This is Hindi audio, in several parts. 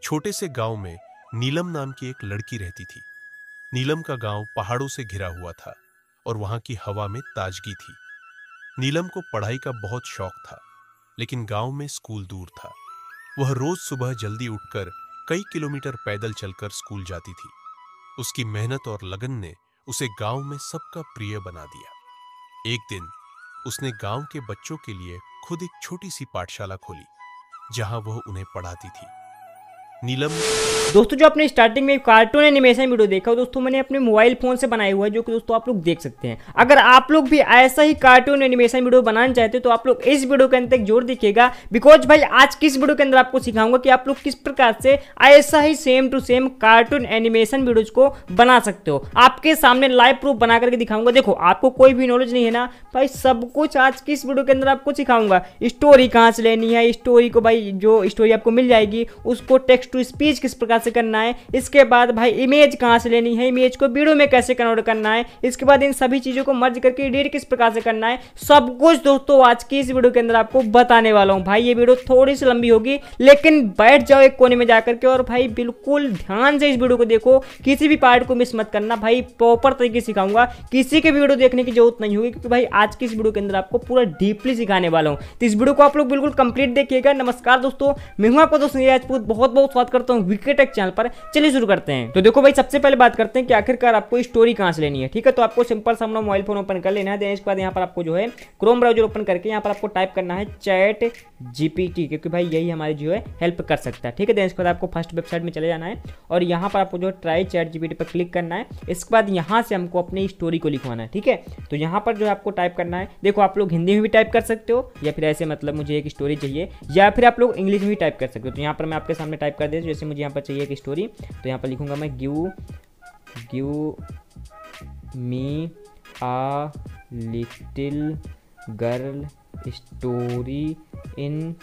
छोटे से गांव में नीलम नाम की एक लड़की रहती थी। नीलम का गांव पहाड़ों से घिरा हुआ था और वहां की हवा में ताजगी थी। नीलम को पढ़ाई का बहुत शौक था, लेकिन गांव में स्कूल दूर था। वह रोज सुबह जल्दी उठकर कई किलोमीटर पैदल चलकर स्कूल जाती थी। उसकी मेहनत और लगन ने उसे गांव में सबका प्रिय बना दिया। एक दिन उसने गांव के बच्चों के लिए खुद एक छोटी सी पाठशाला खोली, जहां वह उन्हें पढ़ाती थी। नीलम। दोस्तों जो आपने स्टार्टिंग में कार्टून एनिमेशन वीडियो देखा हो दोस्तों, मैंने अपने मोबाइल फोन से बनाया हुआ है, जो कि दोस्तों आप लोग देख सकते हैं। अगर आप लोग भी ऐसा ही कार्टून एनिमेशन वीडियो बनाना चाहते हो तो आप लोग इस वीडियो के अंदर जोर दिखेगा, बिकॉज भाई आज किस वीडियो के अंदर आपको सिखाऊंगा कि आप लोग किस प्रकार से ऐसा ही same to same cartoon animation videos को बना सकते हो। आपके सामने लाइव प्रूफ बना करके दिखाऊंगा। देखो आपको कोई भी नॉलेज नहीं है ना भाई, सब कुछ आज की इस वीडियो के अंदर आपको सिखाऊंगा। स्टोरी कहाँ से लेनी है, स्टोरी को भाई जो स्टोरी आपको मिल जाएगी उसको टेक्स्ट टू स्पीच किस प्रकार से करना है, इसके बाद भाई इमेज कहां से लेनी है, इमेज को वीडियो में कैसे कन्वर्ट करना है, इसके बाद इन सभी चीजों को मर्ज करके एडिट किस प्रकार से करना है, सब कुछ दोस्तों आज की इस वीडियो के अंदर आपको बताने वाला हूं। भाई ये वीडियो थोड़ी सी लंबी होगी, लेकिन बैठ जाओ एक कोने में जाकर के और भाई बिल्कुल ध्यान से इस वीडियो को देखो, किसी भी पार्ट को मिस मत करना। भाई प्रॉपर तरीके से सिखाऊंगा, किसी के वीडियो देखने की जरूरत नहीं होगी, क्योंकि भाई आज की इस वीडियो के अंदर आपको पूरा डीपली सिखाने वाला हूं। तो इस वीडियो को आप लोग बिल्कुल कंप्लीट देखिएगा। नमस्कार दोस्तों, मैं हूं आपका दोस्त राजपूत, बहुत बहुत स्वागत करता हूं विकेटेक चैनल पर। चलिए शुरू करते हैं। तो देखो भाई सबसे पहले बात करते हैं कि आखिरकार आपको स्टोरी कहां से लेनी है। ठीक है, तो आपको सिंपल सा अपना मोबाइल फोन ओपन कर लेना है। देने के बाद यहाँ पर आपको जो है क्रोम ब्राउजर ओपन करके यहाँ पर आपको टाइप करना है चैट जीपीटी, क्योंकि भाई यही हमारी जो है हेल्प कर सकता है। ठीक है, देने के बाद आपको फर्स्ट वेबसाइट में चले जाना है और यहाँ पर आपको जो ट्राई चैट जीपीटी पर क्लिक करना है। इसके बाद यहाँ से हमको अपनी स्टोरी को लिखवाना है। ठीक है, तो यहाँ पर जो है आपको टाइप करना है, देखो आप लोग हिंदी में भी टाइप कर सकते हो या फिर ऐसे मतलब मुझे एक स्टोरी चाहिए, या फिर आप लोग इंग्लिश में भी टाइप कर सकते हो। तो यहाँ पर मैं आपके सामने टाइप कर देता हूँ, जैसे मुझे यहाँ पर चाहिए एक स्टोरी, तो यहाँ पर लिखूंगा मैं give me a little girl story in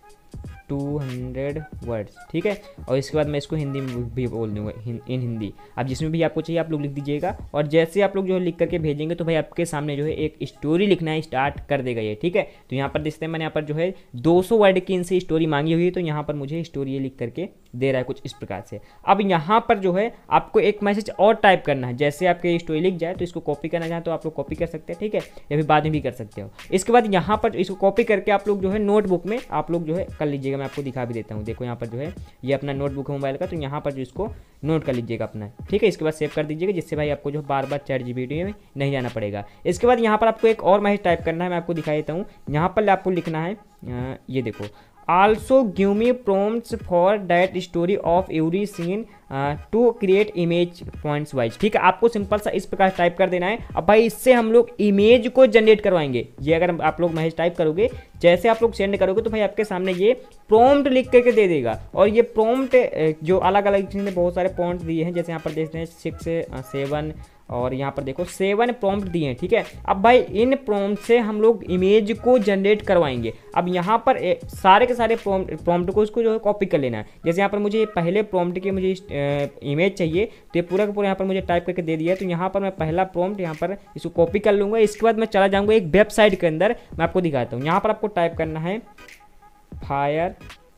200 words. ठीक है, और इसके बाद मैं इसको हिंदी में भी बोल दूंगा, इन हिंदी। अब जिसमें भी आपको चाहिए आप लोग लिख दीजिएगा, और जैसे आप लोग जो है लिख करके भेजेंगे तो भाई आपके सामने जो है एक स्टोरी लिखना है स्टार्ट कर देगा ये। ठीक है, तो यहाँ पर देखते हैं मैंने यहाँ पर जो है 200 वर्ड की इनसे स्टोरी मांगी हुई है, तो यहाँ पर मुझे स्टोरी ये लिख करके दे रहा है कुछ इस प्रकार से। अब यहाँ पर जो है आपको एक मैसेज और टाइप करना है, जैसे आपके स्टोरी लिख जाए तो इसको कॉपी करना चाहें तो आप लोग कॉपी कर सकते हैं। ठीक है, या फिर बाद में भी कर सकते हो। इसके बाद यहाँ पर इसको कॉपी करके आप लोग जो है नोटबुक में आप लोग जो है कर लीजिएगा। मैं आपको दिखा भी देता हूँ, देखो यहाँ पर जो है ये अपना नोटबुक है मोबाइल का, तो यहाँ पर जो इसको नोट कर लीजिएगा अपना। ठीक है, इसके बाद सेव कर दीजिएगा, जिससे भाई आपको जो बार बार चैट जीपीटी में नहीं जाना पड़ेगा। इसके बाद यहाँ पर आपको एक और मैसेज टाइप करना है, मैं आपको दिखा देता हूँ। यहाँ पर आपको लिखना है, ये देखो, also give me prompts for that story of every scene to create image points wise। ठीक है, आपको सिंपल सा इस प्रकार टाइप कर देना है। अब भाई इससे हम लोग इमेज को जनरेट करवाएंगे। ये अगर आप लोग मैसेज टाइप करोगे, जैसे आप लोग सेंड करोगे तो भाई आपके सामने ये प्रॉम्प्ट लिख करके दे देगा। और ये प्रॉम्प्ट जो अलग अलग चीज़ें बहुत सारे प्रॉम्प्ट दिए हैं, जैसे यहाँ पर देखते हैं 6 7 और यहाँ पर देखो 7 प्रॉम्प्ट दिए हैं। ठीक है, अब भाई इन प्रॉम्प्ट से हम लोग इमेज को जनरेट करवाएंगे। अब यहाँ पर सारे के सारे प्रॉम्प्ट को उसको जो है कॉपी कर लेना है। जैसे यहाँ पर मुझे पहले प्रॉम्प्ट के मुझे इमेज चाहिए, तो ये पूरा का पूरा यहाँ पर मुझे टाइप करके दे दिया है। तो यहाँ पर मैं पहला प्रॉम्प्ट यहाँ पर इसको कॉपी कर लूँगा। इसके बाद मैं चला जाऊँगा एक वेबसाइट के अंदर, मैं आपको दिखाता हूँ। यहाँ पर आपको टाइप करना है फायर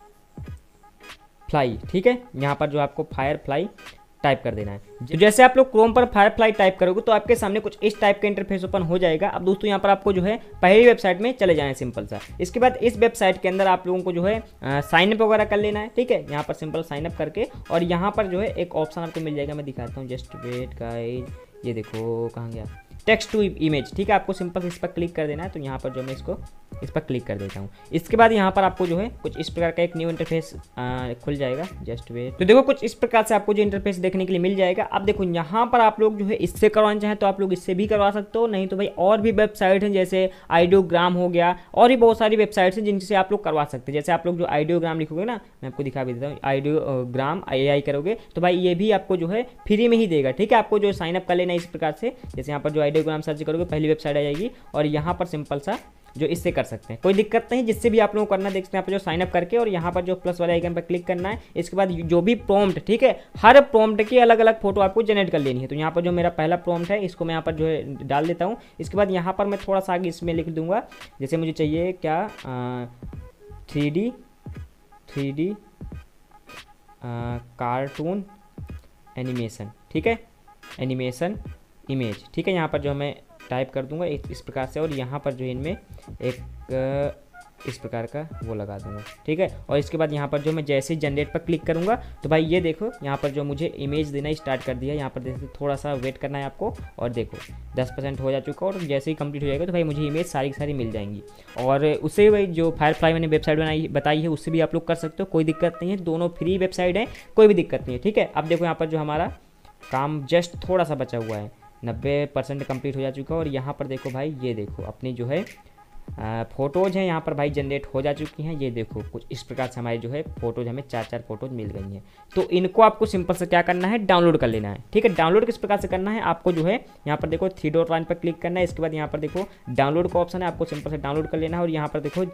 फ्लाई। ठीक है, यहाँ पर जो आपको फायर फ्लाई टाइप कर देना है। तो जैसे आप लोग क्रोम पर फायरफ्लाई टाइप करोगे तो आपके सामने कुछ इस टाइप का इंटरफेस ओपन हो जाएगा। अब दोस्तों यहाँ पर आपको जो है पहली वेबसाइट में चले जाना है सिंपल सा। इसके बाद इस वेबसाइट के अंदर आप लोगों को जो है साइन अप वगैरह कर लेना है। ठीक है, यहाँ पर सिंपल साइन अप करके और यहाँ पर जो है एक ऑप्शन आपको मिल जाएगा, मैं दिखाता हूँ, जस्ट वेट गाइस, ये देखो कहाँ गया, टेक्स्ट टू इमेज। ठीक है, आपको सिंपल इस पर क्लिक कर देना है। तो यहाँ पर जो मैं इसको इस पर क्लिक कर देता हूँ। इसके बाद यहाँ पर आपको जो है कुछ इस प्रकार का एक न्यू इंटरफेस खुल जाएगा, जस्ट वेट। तो देखो कुछ इस प्रकार से आपको जो इंटरफेस देखने के लिए मिल जाएगा। अब देखो यहाँ पर आप लोग जो है इससे करवाना चाहें तो आप लोग इससे भी करवा सकते हो, नहीं तो भाई और भी वेबसाइट हैं, जैसे आइडियोग्राम हो गया, और भी बहुत सारी वेबसाइट्स हैं जिनसे आप लोग करवा सकते हैं। जैसे आप लोग जो आइडियोग्राम लिखोगे ना, मैं आपको दिखा भी देता हूँ, आइडियोग्राम AI करोगे तो भाई ये भी आपको जो है फ्री में ही देगा। ठीक है, आपको जो साइन अप कर लेना इस प्रकार से। जैसे यहाँ पर जो आइडियोग्राम सर्च करोगे पहली वेबसाइट आ जाएगी, और यहाँ पर सिंपल सा जो इससे कर सकते हैं, कोई दिक्कत नहीं। जिससे भी आप लोगों को करना देखते हैं, यहाँ पर जो साइन अप करके और यहाँ पर जो प्लस वाले आइकन पर क्लिक करना है। इसके बाद जो भी प्रॉम्प्ट, ठीक है, हर प्रॉम्प्ट की अलग अलग फोटो आपको जनरेट कर लेनी है। तो यहाँ पर जो मेरा पहला प्रॉम्प्ट है इसको मैं यहाँ पर जो है डाल देता हूँ। इसके बाद यहाँ पर मैं थोड़ा सा आगे इसमें लिख दूंगा, जैसे मुझे चाहिए क्या 3D कार्टून एनिमेशन, ठीक है, एनिमेशन इमेज, ठीक है। यहाँ पर जो मैं टाइप कर दूंगा इस प्रकार से, और यहाँ पर जो है इनमें एक इस प्रकार का वो लगा दूंगा, ठीक है। और इसके बाद यहाँ पर जो मैं जैसे ही जनरेट पर क्लिक करूँगा तो भाई ये देखो यहाँ पर जो मुझे इमेज देना स्टार्ट कर दिया। यहाँ पर देखो थोड़ा सा वेट करना है आपको, और देखो 10% हो जा चुका, और जैसे ही कंप्लीट हो जाएगा तो भाई मुझे इमेज सारी की सारी मिल जाएंगी। और उससे भाई जो फायरफ्लाई मैंने वेबसाइट बताई है उससे भी आप लोग कर सकते हो, कोई दिक्कत नहीं है, दोनों फ्री वेबसाइट है, कोई भी दिक्कत नहीं है, ठीक है। अब देखो यहाँ पर जो हमारा काम जस्ट थोड़ा सा बचा हुआ है, 90% कंप्लीट हो जा चुका है। और यहाँ पर देखो भाई, ये देखो अपनी जो है फ़ोटोज़ हैं यहाँ पर भाई जनरेट हो जा चुकी हैं। ये देखो कुछ इस प्रकार से हमारी जो है फ़ोटोज़ हमें 4 फ़ोटोज़ मिल गई हैं। तो इनको आपको सिंपल से क्या करना है, डाउनलोड कर लेना है, ठीक है। डाउनलोड किस प्रकार से करना है, आपको जो है यहाँ पर देखो 3 डॉट लाइन पर क्लिक करना है। इसके बाद यहाँ पर देखो डाउनलोड का ऑप्शन है, आपको सिंपल से डाउनलोड कर लेना है। और यहाँ पर देखो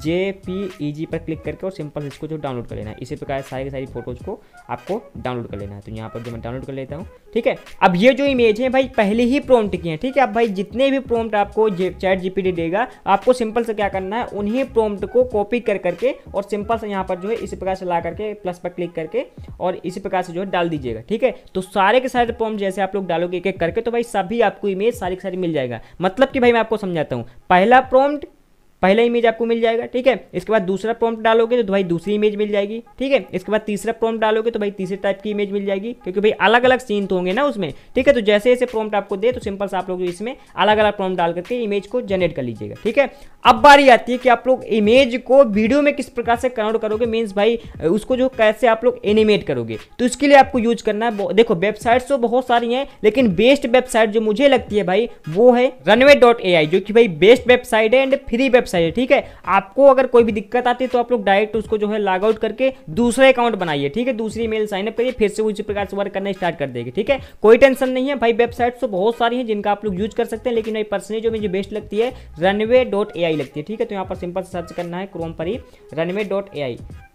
JPEG पर क्लिक करके और सिंपल से इसको जो डाउनलोड कर लेना है। इसी प्रकार सारी की सारी फोटोज़ को आपको डाउनलोड कर लेना है। तो यहाँ पर जो मैं डाउनलोड कर लेता हूँ, ठीक है। अब ये जो इमेज है भाई पहले ही प्रॉम्प्ट की है, ठीक है। अब भाई जितने भी प्रॉम्प्ट आपको चैट GPT देगा, आपको सिंपल से क्या करना है, उन्हीं प्रॉम्प्ट को कॉपी कर करके और सिंपल से यहाँ पर जो है इसी प्रकार से ला करके प्लस पर क्लिक करके और इसी प्रकार से जो है डाल दीजिएगा, ठीक है। तो सारे के सारे प्रॉम्प्ट जैसे आप लोग डालोगे एक एक करके, तो भाई सभी आपको इमेज सारी की सारी मिल जाएगा। मतलब कि भाई मैं आपको समझाता हूँ, पहला प्रॉम्प्ट पहला इमेज आपको मिल जाएगा, ठीक है। इसके बाद दूसरा प्रॉम्प्ट डालोगे तो भाई दूसरी इमेज मिल जाएगी, ठीक है। इसके बाद तीसरा प्रॉम्प्ट डालोगे तो भाई तीसरे टाइप की इमेज मिल जाएगी, क्योंकि भाई अलग अलग सीन तो होंगे ना उसमें, ठीक है। तो जैसे जैसे प्रॉम्प्ट आपको दे तो सिंपल से आप लोग इसमें अलग अलग प्रॉम्प्ट डाल करके इमेज को जनरेट कर लीजिएगा, ठीक है। अब बारी आती है कि आप लोग इमेज को वीडियो में किस प्रकार से कन्वर्ट करोगे, मीन्स भाई उसको जो कैसे आप लोग एनिमेट करोगे। तो इसके लिए आपको यूज करना है, देखो वेबसाइट्स तो बहुत सारी हैं, लेकिन बेस्ट वेबसाइट जो मुझे लगती है भाई वो है runway.ai, जो कि भाई बेस्ट वेबसाइट है एंड फ्री वेबसाइट है, ठीक है। आपको अगर कोई भी दिक्कत आती है तो आप लोग डायरेक्ट उसको जो है लॉग आउट करके दूसरा अकाउंट बनाइए, ठीक है। दूसरी ईमेल साइन अप करिए, फिर से उसी प्रकार से वर्क करना स्टार्ट कर देगी, ठीक है। कोई टेंशन नहीं है भाई, वेबसाइट तो बहुत सारी हैं जिनका आप लोग यूज कर सकते हैं, लेकिन भाई पर्सनली जो मुझे बेस्ट लगती है runway.ai लगती है, ठीक है। तो यहाँ पर सिंपल सर्च करना है क्रोम पर ही runway.ai,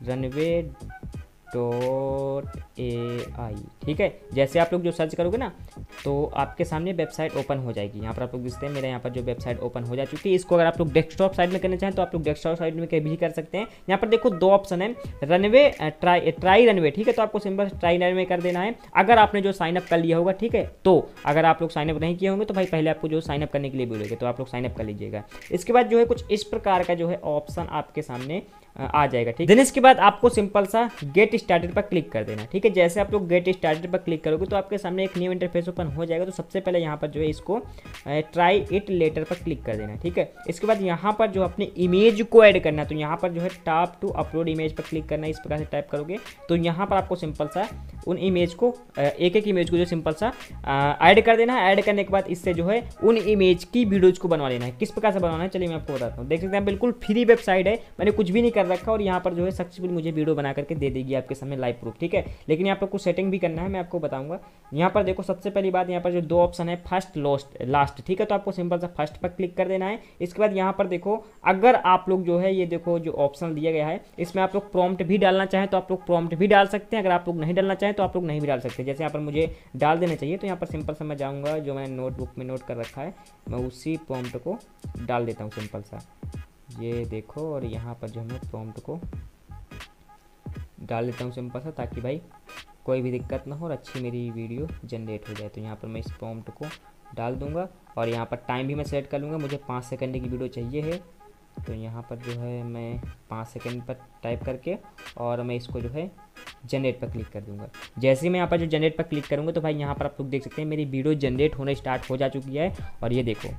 runway.ai, ठीक है। जैसे आप लोग जो सर्च करोगे ना तो आपके सामने वेबसाइट ओपन हो जाएगी। यहाँ पर आप लोग दिखते हैं, मेरे यहाँ पर जो वेबसाइट ओपन हो जा चुकी है। इसको अगर आप लोग डेस्कटॉप साइड में करना चाहें तो आप लोग डेस्कटॉप साइड में भी कर सकते हैं। यहाँ पर देखो 2 ऑप्शन है, रनवे ट्राई रनवे, ठीक है। तो आपको सिंपल ट्राई रनवे कर देना है अगर आपने जो साइन अप कर लिया होगा, ठीक है। तो अगर आप लोग साइन अप नहीं किए होंगे तो भाई पहले आपको जो साइन अप करने के लिए बोलेंगे, तो आप लोग साइन अप कर लीजिएगा। इसके बाद जो है कुछ इस प्रकार का जो है ऑप्शन आपके सामने आ जाएगा, ठीक है। इसके बाद आपको सिंपल सा गेट स्टार्टेड पर क्लिक कर देना, ठीक है। जैसे आप लोग गेट स्टार्टेड पर क्लिक करोगे तो आपके सामने एक न्यू इंटरफेस ओपन हो जाएगा। तो सबसे पहले यहाँ पर जो है इसको ट्राई इट लेटर पर क्लिक कर देना, ठीक है। इसके बाद यहाँ पर जो अपनी इमेज को ऐड करना है, तो यहाँ पर जो है टॉप टू अपलोड इमेज पर क्लिक करना है। इस प्रकार से टाइप करोगे तो यहाँ पर आपको सिंपल सा उन इमेज को एक एक इमेज को जो सिंपल सा ऐड कर देना है। ऐड करने के बाद इससे जो है उन इमेज की वीडियोज को बनवा लेना है। किस प्रकार से बनवाना है चलिए मैं आपको बताता हूँ। देख सकते हैं बिल्कुल फ्री वेबसाइट है, मैंने कुछ भी नहीं कर रखा और यहाँ पर जो है सक्सेसफुल मुझे वीडियो बना करके दे देगी आपके सामने लाइव प्रूफ, ठीक है। लेकिन यहाँ पर कुछ सेटिंग भी करना है, मैं आपको बताऊंगा। यहाँ पर देखो सबसे पहली बात, यहाँ पर जो 2 ऑप्शन है फर्स्ट लास्ट, ठीक है। तो आपको सिंपल सा फर्स्ट पर क्लिक कर देना है। इसके बाद यहाँ पर देखो अगर आप लोग जो है ये देखो जो ऑप्शन दिया गया है इसमें आप लोग प्रॉम्प्ट भी डालना चाहें तो आप लोग प्रॉम्प्ट भी डाल सकते हैं, अगर आप लोग नहीं डालना चाहें तो आप लोग नहीं भी डाल सकते। जैसे यहाँ पर मुझे डाल देना चाहिए तो यहाँ पर सिंपल सा मैं जाऊँगा, जो मैंने नोटबुक में नोट कर रखा है मैं उसी प्रॉम्प्ट को डाल देता हूँ सिंपल सा, ये देखो। और यहाँ पर जो मैं प्रॉम्प्ट को डाल देता हूँ सिंपल सा, ताकि भाई कोई भी दिक्कत ना हो और अच्छी मेरी वीडियो जनरेट हो जाए। तो यहाँ पर मैं इस प्रॉम्प्ट को डाल दूँगा और यहाँ पर टाइम भी मैं सेलेक्ट कर लूँगा, मुझे 5 सेकंड की वीडियो चाहिए है। तो यहाँ पर जो है मैं 5 सेकंड पर टाइप करके और मैं इसको जो है जनरेट पर क्लिक कर दूंगा। जैसे ही मैं यहाँ पर जो जनरेट पर क्लिक करूँगा तो भाई यहाँ पर आप लोग देख सकते हैं मेरी वीडियो जनरेट होना स्टार्ट हो जा चुकी है। और ये देखो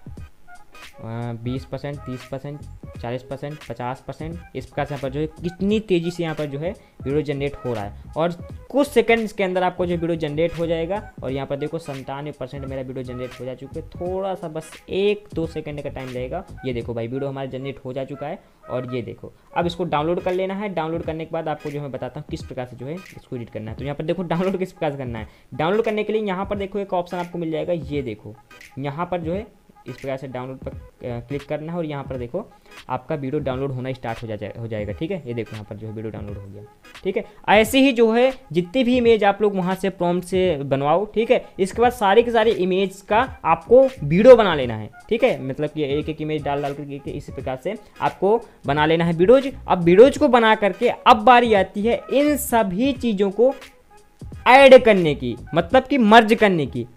20%, 30%, 40%, 50%, इस प्रकार से यहाँ पर जो है कितनी तेज़ी से यहाँ पर जो है वीडियो जनरेट हो रहा है। और कुछ सेकंड्स के अंदर आपको जो वीडियो जनरेट हो जाएगा। और यहाँ पर देखो 97% मेरा वीडियो जनरेट हो जा चुका है, थोड़ा सा बस 1-2 सेकंड का टाइम लगेगा। ये देखो भाई वीडियो हमारा जनरेट हो जा चुका है। और ये देखो अब इसको डाउनलोड कर लेना है। डाउनलोड करने के बाद आपको जो मैं बताता हूँ किस प्रकार से जो है इसको एडिट करना है। तो यहाँ पर देखो डाउनलोड किस प्रकार से करना है। डाउनलोड करने के लिए यहाँ पर देखो एक ऑप्शन आपको मिल जाएगा, ये देखो यहाँ पर जो है इस प्रकार से डाउनलोड पर क्लिक करना है और यहाँ पर देखो आपका वीडियो डाउनलोड होना स्टार्ट हो जाएगा। ठीक है, ये देखो यहाँ पर जो है वीडियो डाउनलोड हो गया। ठीक है, ऐसे ही जो है जितनी भी इमेज आप लोग वहाँ से प्रॉम्प्ट से बनवाओ। ठीक है, इसके बाद सारी की सारी इमेज का आपको वीडियो बना लेना है। ठीक है, मतलब कि एक एक इमेज डाल करके इसी प्रकार से आपको बना लेना है वीडियोज। अब वीडियोज को बना करके अब बारी आती है इन सभी चीज़ों को ऐड करने की, मतलब कि मर्ज करने की।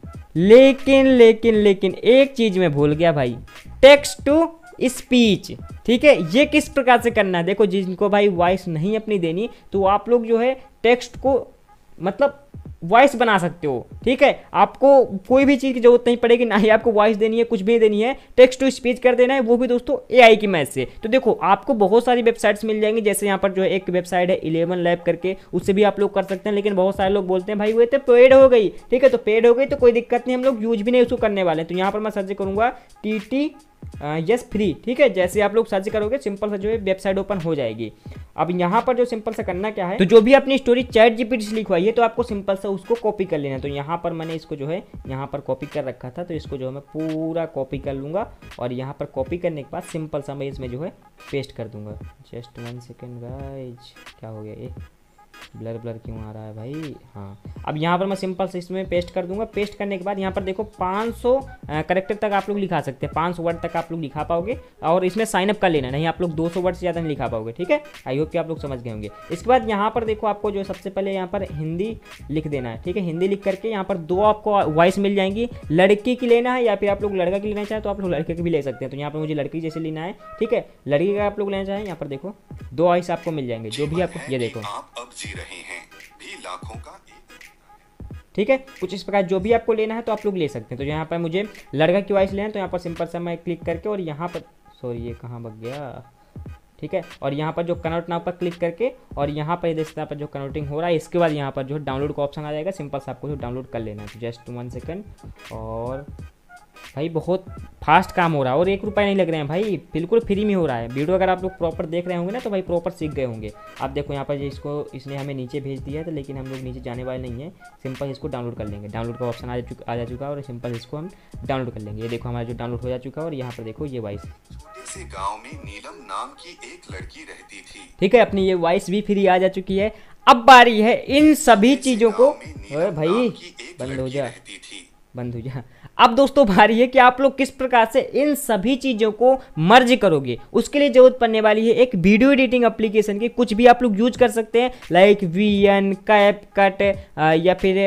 लेकिन एक चीज मैं भूल गया भाई, टेक्स्ट टू स्पीच। ठीक है, ये किस प्रकार से करना है? देखो, जिनको भाई वॉइस नहीं अपनी देनी तो आप लोग जो है टेक्स्ट को मतलब वॉइस बना सकते हो। ठीक है, आपको कोई भी चीज़ की जरूरत नहीं पड़ेगी, ना ही आपको वॉइस देनी है, कुछ भी देनी है, टेक्स्ट टू स्पीच कर देना है, वो भी दोस्तों एआई की मदद से। तो देखो आपको बहुत सारी वेबसाइट्स मिल जाएंगी, जैसे यहाँ पर जो है एक वेबसाइट है 11 लैब करके, उससे भी आप लोग कर सकते हैं। लेकिन बहुत सारे लोग बोलते हैं भाई वो तो पेड हो गई। ठीक है, तो पेड हो गई तो कोई दिक्कत नहीं, हम लोग यूज भी नहीं उसको करने वाले हैं। तो यहाँ पर मैं सर्च करूँगा TT यस फ्री। ठीक है, जैसे आप लोग सर्च करोगे सिंपल सा जो है वेबसाइट ओपन हो जाएगी। अब यहाँ पर जो सिंपल सा करना क्या है, तो जो भी अपनी स्टोरी चैट जीपीटी से लिखवाई है तो आपको सिंपल सा उसको कॉपी कर लेना है। तो यहाँ पर मैंने इसको जो है यहाँ पर कॉपी कर रखा था, तो इसको जो है मैं पूरा कॉपी कर लूँगा और यहाँ पर कॉपी करने के बाद सिंपल सा मैं इसमें जो है पेस्ट कर दूंगा। जस्ट 1 सेकेंड गाइज, क्या हो गया ये ब्लर क्यों आ रहा है भाई? हाँ, अब यहाँ पर मैं सिंपल से इसमें पेस्ट कर दूंगा। पेस्ट करने के बाद यहाँ पर देखो 500 करेक्टर तक आप लोग लिखा सकते हैं, 500 वर्ड तक आप लोग लिखा पाओगे और इसमें साइन अप कर लेना, नहीं आप लोग 200 वर्ड से ज़्यादा नहीं लिखा पाओगे। ठीक है, आई होप कि आप लोग समझ गए होंगे। इसके बाद यहाँ पर देखो आपको जो सबसे पहले यहाँ पर हिंदी लिख देना है। ठीक है, हिंदी लिख करके यहाँ पर 2 आपको वॉइस मिल जाएंगी, लड़की की लेना है या फिर आप लोग लड़का की लेना चाहें तो आप लोग लड़के की भी ले सकते हैं। तो यहाँ पर मुझे लड़की जैसे लेना है। ठीक है, लड़की का आप लोग लेना चाहें, यहाँ पर देखो 2 वॉइस आपको मिल जाएंगे, जो भी आपको, ये देखो आप अब जी रहे हैं भी लाखों का। ठीक है, कुछ इस प्रकार जो भी आपको लेना है तो आप लोग ले सकते हैं। तो यहाँ पर मुझे लड़का की वॉइस लेना है, तो यहाँ पर सिंपल सा मैं क्लिक करके और यहाँ पर सॉरी ये कहाँ भग गया। ठीक है, और यहाँ पर जो कन्वर्ट नाउ पर क्लिक करके और यहाँ पर देख सकते हैं पर जो कन्वर्टिंग हो रहा है, इसके बाद यहाँ पर जो डाउनलोड का ऑप्शन आ जाएगा, सिंपल से आपको जो डाउनलोड कर लेना है। तो जस्ट 1 सेकेंड, और भाई बहुत फास्ट काम हो रहा है और 1 रुपये नहीं लग रहे हैं भाई, बिल्कुल फ्री में हो रहा है। वीडियो अगर आप लोग प्रॉपर देख रहे होंगे ना तो भाई प्रॉपर सीख गए होंगे। आप देखो यहाँ पर इसको इसने हमें नीचे भेज दिया है, तो लेकिन हम लोग नीचे जाने वाले नहीं है, सिंपल इसको डाउनलोड कर लेंगे। डाउनलोड का ऑप्शन आ जा चुका है और सिंपल इसको हम डाउनलोड कर लेंगे। ये देखो हमारा जो डाउनलोड हो जा चुका है और यहाँ पर देखो ये वॉइस, छोटे से गांव में नीलम नाम की एक लड़की रहती थी। ठीक है, अपनी ये वॉइस भी फ्री आ जा चुकी है। अब बारी है इन सभी चीज़ों को, भाई बंद हो जा, बंद हो जा। अब दोस्तों बारी है कि आप लोग किस प्रकार से इन सभी चीज़ों को मर्ज करोगे। उसके लिए जरूरत पड़ने वाली है एक वीडियो एडिटिंग एप्लीकेशन की। कुछ भी आप लोग यूज कर सकते हैं, लाइक VN, कैपकट या फिर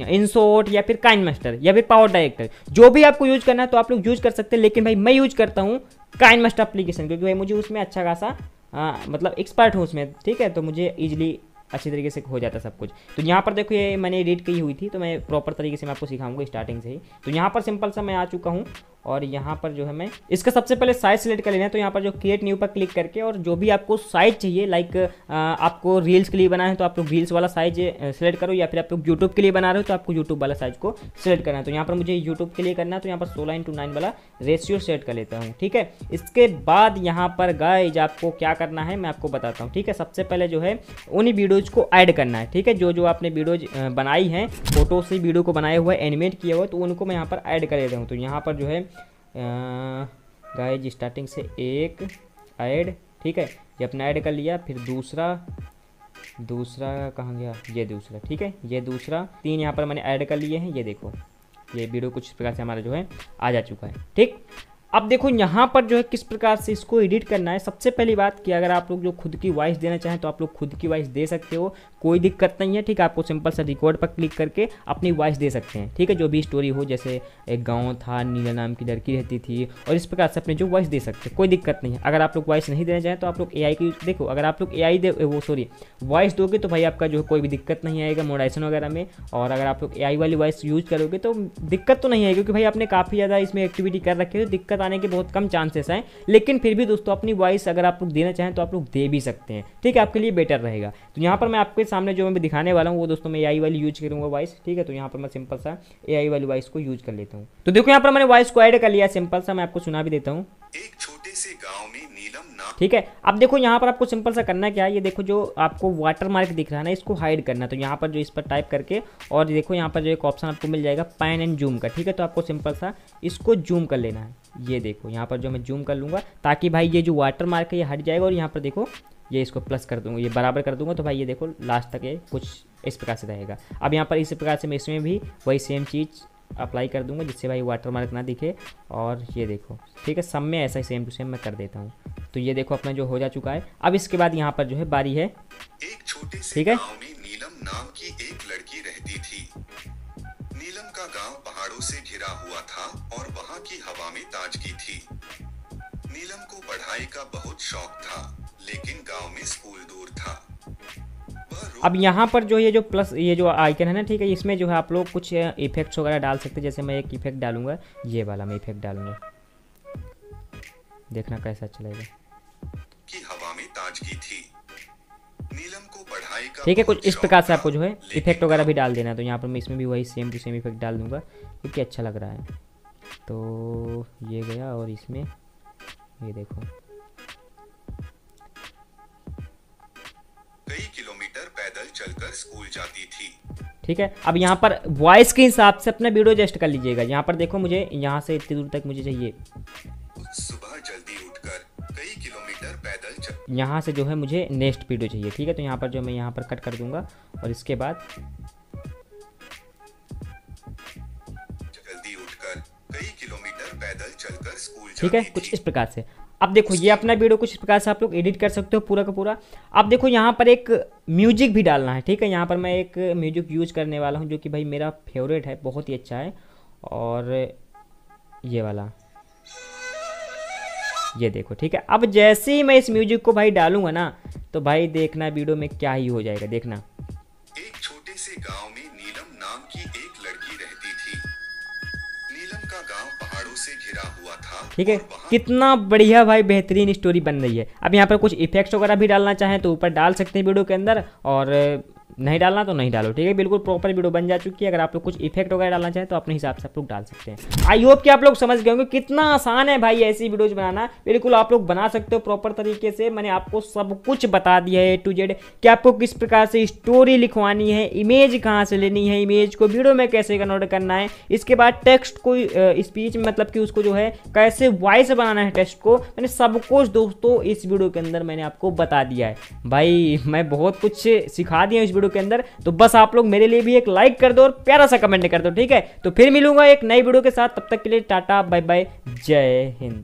इनशॉट या फिर काइनमास्टर या फिर पावर डायरेक्टर, जो भी आपको यूज करना है तो आप लोग यूज कर सकते हैं। लेकिन भाई मैं यूज करता हूँ काइनमास्टर एप्लीकेशन, क्योंकि भाई मुझे उसमें अच्छा खासा मतलब एक्सपर्ट हूँ उसमें। ठीक है, तो मुझे ईजिली अच्छी तरीके से हो जाता सब कुछ। तो यहाँ पर देखो ये मैंने एडिट की हुई थी, तो मैं प्रॉपर तरीके से मैं आपको सिखाऊंगा स्टार्टिंग से ही। तो यहाँ पर सिंपल सा मैं आ चुका हूँ और यहाँ पर जो है मैं इसका सबसे पहले साइज सेलेक्ट कर लेना है। तो यहाँ पर जो क्रिएट न्यू पर क्लिक करके और जो भी आपको साइज चाहिए, लाइक आपको रील्स के लिए बनाए हैं तो आप लोग रील्स वाला साइज सेलेक्ट करो, या फिर आप लोग यूट्यूब के लिए बना रहे हो तो आपको यूट्यूब वाला साइज को सिलेक्ट करना है। तो यहाँ पर मुझे यूट्यूब के लिए करना है, तो यहाँ पर 16:9 वाला रेशियो सेट कर लेता हूँ। ठीक है, इसके बाद यहाँ पर गाइज आपको क्या करना है मैं आपको बताता हूँ। ठीक है, सबसे पहले जो है उन्हीं वीडियोज़ को ऐड करना है। ठीक है, जो आपने वीडियोज बनाई हैं, फोटो से वीडियो को बनाया हुआ है, एनिमेट किया हुआ है, तो उनको मैं यहाँ पर ऐड कर लेता हूँ। तो यहाँ पर जो है गाइज स्टार्टिंग से एक ऐड, ठीक है, ये अपना ऐड कर लिया, फिर दूसरा कहाँ गया, ये दूसरा। ठीक है, ये दूसरा, 3 यहाँ पर मैंने ऐड कर लिए हैं। ये देखो ये वीडियो कुछ प्रकार से हमारा जो है आ जा चुका है। ठीक, अब देखो यहाँ पर जो है किस प्रकार से इसको एडिट करना है। सबसे पहली बात कि अगर आप लोग जो खुद की वॉइस देना चाहें तो आप लोग खुद की वॉइस दे सकते हो, कोई दिक्कत नहीं है। ठीक है, आपको सिंपल सा रिकॉर्ड पर क्लिक करके अपनी वॉइस दे सकते हैं। ठीक है, जो भी स्टोरी हो, जैसे एक गांव था, नीला नाम की लड़की रहती थी, और इस प्रकार से अपने जो वॉइस दे सकते हैं, कोई दिक्कत नहीं है। अगर आप लोग वॉइस नहीं देना चाहें तो आप लोग AI की देखो, अगर आप लोग वॉइस दोगे तो भाई आपका जो है कोई भी दिक्कत नहीं आएगा मॉडरेशन वगैरह में। और अगर आप लोग AI वाली वॉइस यूज करोगे तो दिक्कत तो नहीं आएगी, क्योंकि भाई आपने काफ़ी ज़्यादा इसमें एक्टिविटी कर रखी है, तो दिक्कत आने के बहुत कम चांसेस हैं। लेकिन फिर भी दोस्तों अपनी वॉइस अगर आप लोग देना चाहें तो आप लोग दे भी सकते हैं। ठीक है, आपके लिए बेटर रहेगा। तो यहाँ पर मैं आपके सामने जो मैं दिखाने वाला हूँ वो दोस्तों मैं AI वाली यूज करूँगा वॉइस। ठीक है, तो यहाँ पर मैं सिंपल सा AI वाली वॉइस को यूज कर लेता हूँ। तो देखो यहाँ पर मैंने वॉइस को ऐड कर लिया, सिंपल सा मैं आपको सुना भी देता हूँ। एक छोटे से गांव में नीलम नाम ठीक है। अब देखो यहाँ पर आपको सिंपल सा करना क्या है, ये देखो जो आपको वाटर मार्क दिख रहा है ना, इसको हाइड करना है। तो यहाँ पर जो इस पर टाइप करके और देखो यहाँ पर जो एक ऑप्शन आपको मिल जाएगा पैन एंड जूम का, ठीक है। तो आपको सिंपल सा इसको जूम कर लेना है। ये देखो यहाँ पर जो मैं जूम कर लूँगा ताकि भाई ये जो वाटर मार्क है ये हट जाएगा। और यहाँ पर देखो ये इसको प्लस कर दूँगा, ये बराबर कर दूँगा, तो भाई ये देखो लास्ट तक ये कुछ इस प्रकार से रहेगा। अब यहाँ पर इस प्रकार से मैं इसमें भी वही सेम चीज़ अप्लाई कर दूंगा जिससे भाई वाटर मार्क ना दिखे। और ये देखो ठीक है, सब में ऐसा ही सेम टू सेम मैं कर देता हूँ। तो ये देखो अपना जो हो जा चुका है। अब इसके बाद यहाँ पर जो है बारी है, एक छोटे से ठीक है। गांव में नीलम नाम की एक लड़की रहती थी। नीलम का गांव पहाड़ों से घिरा हुआ था और वहां की हवा में ताजगी थी। नीलम को पढ़ाई का बहुत शौक था, लेकिन गांव में स्कूल दूर था। अब यहाँ पर जो ये जो प्लस ये जो आइकन है ना, ठीक है, इसमें जो है आप लोग कुछ इफेक्ट्स वगैरह डाल सकते हैं। जैसे मैं एक इफेक्ट डालूंगा, ये वाला मैं इफेक्ट डालूंगा, देखना कैसा चलेगा। की हवा में ताजगी थी। नीलम को पढ़ाई का ठीक है, कुछ बहुत इस प्रकार से शौक आपको जो है था, इफेक्ट वगैरह भी डाल देना है। तो यहाँ पर मैं इसमें भी वही सेम टू सेम इफेक्ट डाल दूंगा क्योंकि अच्छा लग रहा है। तो ये गया और इसमें ये देखो कई किलोमीटर पैदल चलकर स्कूल जाती थी। ठीक है। अब यहाँ पर वॉइस के हिसाब से अपना वीडियो एडजस्ट कर लीजिएगा। यहाँ पर देखो मुझे यहाँ से इतनी दूर तक मुझे चाहिए, सुबह जल्दी उठकर कई किलोमीटर पैदल यहाँ से जो है मुझे नेक्स्ट वीडियो चाहिए। ठीक है, तो यहाँ पर जो मैं यहाँ पर कट कर दूंगा और इसके बाद जल्दी उठकर कई किलोमीटर पैदल चलकर स्कूल ठीक है, जाती कुछ थी। इस प्रकार से। अब देखो ये अपना वीडियो कुछ इस प्रकार से आप लोग एडिट कर सकते हो पूरा का पूरा। अब देखो यहाँ पर एक म्यूजिक भी डालना है। ठीक है, यहाँ पर मैं एक म्यूजिक यूज करने वाला हूँ जो कि भाई मेरा फेवरेट है, बहुत ही अच्छा है। और ये वाला ये देखो, ठीक है। अब जैसे ही मैं इस म्यूजिक को भाई डालूंगा ना, तो भाई देखना वीडियो में क्या ही हो जाएगा, देखना। एक छोटे से गांव में नीलम नाम की एक लड़की रहती थी। नीलम का गांव पहाड़ों से घिरा हुआ था। ठीक है, और वहां कितना बढ़िया भाई बेहतरीन स्टोरी बन रही है। अब यहाँ पर कुछ इफेक्ट्स वगैरह भी डालना चाहें तो ऊपर डाल सकते हैं वीडियो के अंदर, और नहीं डालना तो नहीं डालो। ठीक है, बिल्कुल प्रॉपर वीडियो बन जा चुकी है। अगर आप लोग कुछ इफेक्ट वगैरह डालना चाहें तो अपने हिसाब से आप लोग डाल सकते हैं। आई होप कि आप लोग समझ गए होंगे कितना आसान है भाई ऐसी वीडियोज बनाना। बिल्कुल आप लोग बना सकते हो प्रॉपर तरीके से। मैंने आपको सब कुछ बता दिया है A to Z कि आपको किस प्रकार से स्टोरी लिखवानी है, इमेज कहाँ से लेनी है, इमेज को वीडियो में कैसे कन्वर्ट करना है, इसके बाद टेक्स्ट को स्पीच मतलब कि उसको जो है कैसे वॉइस बनाना है टेक्स्ट को। मैंने सब कुछ दोस्तों इस वीडियो के अंदर मैंने आपको बता दिया है। भाई मैं बहुत कुछ सिखा दिया इस वीडियो के अंदर। तो बस आप लोग मेरे लिए भी एक लाइक कर दो और प्यारा सा कमेंट कर दो। ठीक है, तो फिर मिलूंगा एक नई वीडियो के साथ। तब तक के लिए टाटा बाय बाय, जय हिंद।